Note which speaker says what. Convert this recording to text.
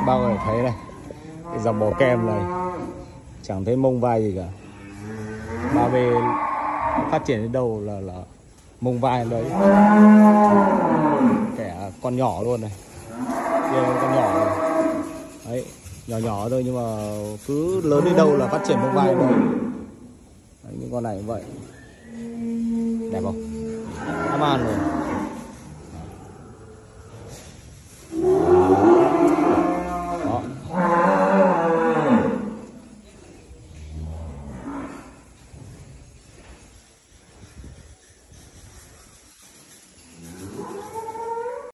Speaker 1: Bao người thấy này, cái dòng bò kem này chẳng thấy mông vai gì cả. Ba B phát triển đến đâu là mông vai đấy. Kẻ con nhỏ luôn này, kia con nhỏ này. Đấy, nhỏ nhỏ thôi nhưng mà cứ lớn đến đâu là phát triển mông vai đấy. Đấy, những con này cũng vậy. Đẹp không? Dã man rồi.